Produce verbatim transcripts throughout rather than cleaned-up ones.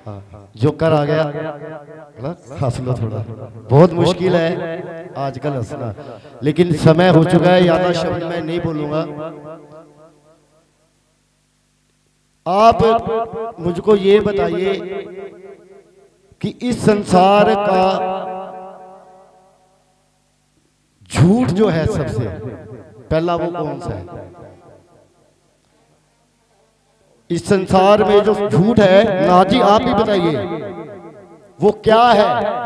हाँ, जोकर आ गया ना, हंस लो थोड़ा, बहुत मुश्किल है आजकल हंसना, लेकिन समय हो चुका है, ज्यादा शब्द मैं नहीं बोलूंगा। आप मुझको ये बताइए कि इस संसार का झूठ जो है सबसे पहला वो कौन सा है? इस संसार में जो झूठ है, ना जी आप ही बताइए वो क्या है?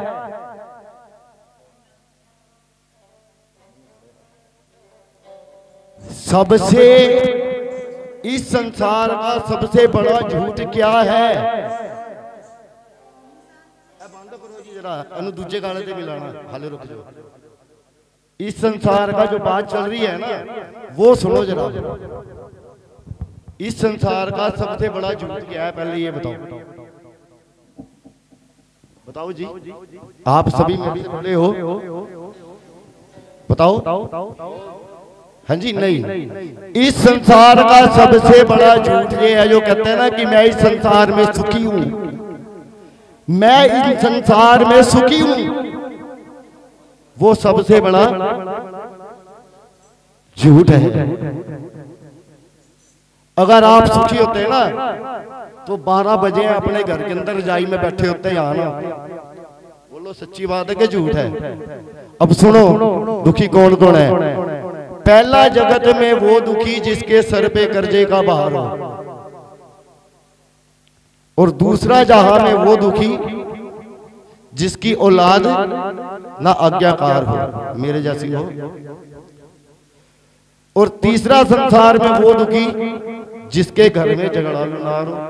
सबसे इस संसार का सबसे बड़ा झूठ क्या है? बंद करो जी जरा, अनु दूजे गाने से मिलाना, हाले रुक जाओ। इस संसार का जो बात चल रही है ना, वो सुनो जरा। इस संसार का सबसे बड़ा झूठ क्या है, पहले ये बताओ। बताओ जी, आप सभी मेरे से बड़े हो, बताओ। हाँ जी, नहीं, इस संसार का सबसे बड़ा झूठ ये है जो कहते हैं ना कि मैं इस संसार में सुखी हूं, मैं इस संसार में सुखी हूं, वो सबसे बड़ा झूठ है। अगर आप सुखी होते हैं ना तो बारह बजे अपने घर के अंदर रजाई में बैठे होते हैं, आना बोलो सच्ची बात है कि झूठ है? अब सुनो, दुखी कौन कौन है? पहला जगत में वो दुखी जिसके सर पे कर्जे का भार हो, और दूसरा जहां में वो दुखी जिसकी औलाद ना आज्ञाकार हो, मेरे जैसी हो, और तीसरा संसार में वो दुखी जिसके घर में झगड़ा लुनार हो,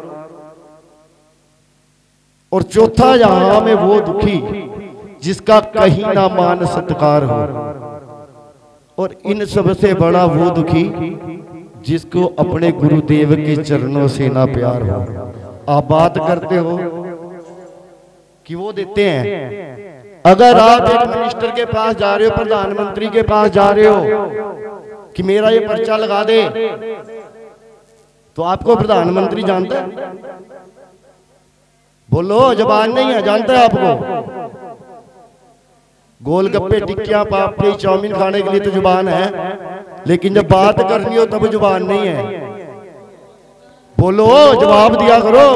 और चौथा जहां में वो दुखी जिसका कहीं ना मान सत्कार हो, और इन सबसे बड़ा वो दुखी जिसको अपने गुरुदेव के चरणों से ना प्यार हो। आप बात करते हो कि वो देते हैं। अगर आप एक मिनिस्टर के पास जा रहे हो, प्रधानमंत्री के पास जा रहे हो कि मेरा ये पर्चा लगा दे, तो आपको प्रधानमंत्री जानता है? बोलो, जबान नहीं है, जानता है आपको? गोलगप्पे, टिक्कियां, पापड़ी, चाउमीन खाने के लिए तो जुबान है, लेकिन जब बात करनी हो तब जुबान नहीं है। बोलो, जवाब दिया करो।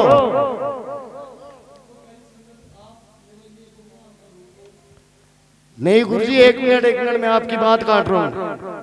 नहीं गुरुजी, एक मिनट एक मिनट, मैं आपकी बात काट रहा हूं।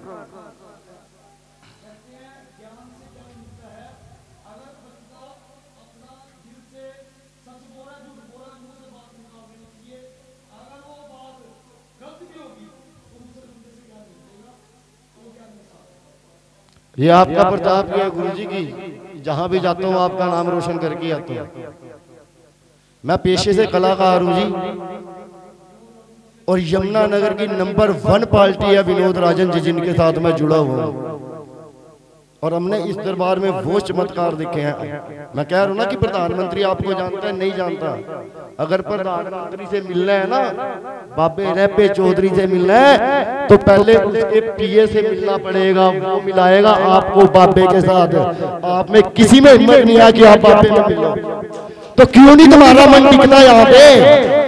ये आपका प्रताप है गुरुजी की, जहां भी जाता हूं आपका नाम रोशन करके आता हूं। मैं पेशे से कलाकार हूं जी, और यमुनानगर की नंबर वन पार्टी है विनोद राजन जी, जिनके साथ मैं जुड़ा हुआ हूं, और हमने इस दरबार में वो चमत्कार देखे हैं। मैं कह रहा हूं ना कि प्रधानमंत्री आपको जानता है, नहीं जानता? अगर प्रधानमंत्री से मिलना है ना, बाबे रेपे चौधरी से मिलना है, तो पहले उसके पीए से मिलना पड़ेगा, वो मिलाएगा आपको बाबे के साथ। आप में किसी में हिम्मत नहीं है कि आप बाबे में मिलो, तो क्यों नहीं तुम्हारा मन टिकता यहाँ पे?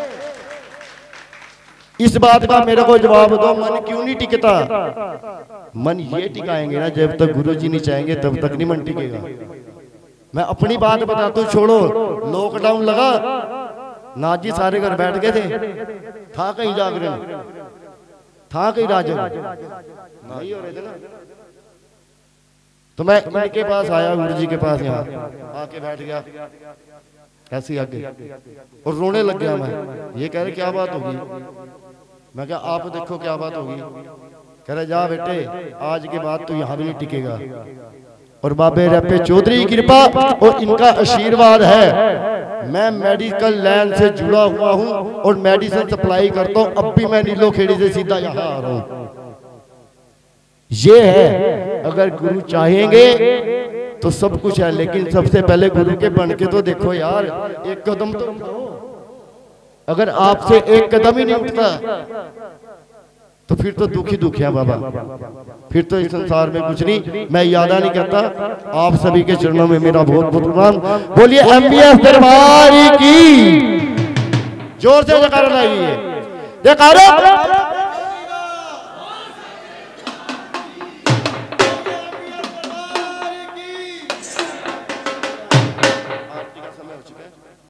इस बात का मेरे को जवाब दो, मन क्यों नहीं टिकता? मन ये टिकाएंगे ना, जब तक गुरुजी नहीं चाहेंगे तब तक नहीं मन टिकेगा। मैं अपनी बात बताता हूँ, छोड़ो लॉकडाउन लगा ना जी, सारे घर बैठ गए थे, था कहीं जागरण, था कहीं राजन नहीं हो रहे थे ना, तो मैं इनके पास आया, गुरुजी के पास, यहाँ आके बैठ गया ऐसे आगे, और रोने लग गया। मैं ये कह रहे क्या बात होगी? मैं क्या आप देखो क्या बात होगी? कह रहे जा बेटे, आज के बाद तो यहाँ भी नहीं टिकेगा, और बाबे रेपे चौधरी की कृपा और इनका आशीर्वाद है, मैं मेडिकल लाइन से जुड़ा हुआ हूँ और मेडिसिन सप्लाई करता हूँ। अब भी मैं नीलो खेड़ी से सीधा यहाँ आ रहा हूँ। ये है, अगर गुरु चाहेंगे तो सब कुछ है, लेकिन सबसे पहले गुरु के बन के तो देखो यार, एक कदम तो उठाओ। अगर आपसे एक कदम ही नहीं उठता तो फिर तो दुखी दुखी है बाबा, फिर तो इस संसार में कुछ नहीं। मैं यादा नहीं करता, आप सभी के चरणों में मेरा बहुत बहुत प्रणाम। बोलिए एमबीएस दरबार की, जोर से जयकारा लगाइए, जयकारा।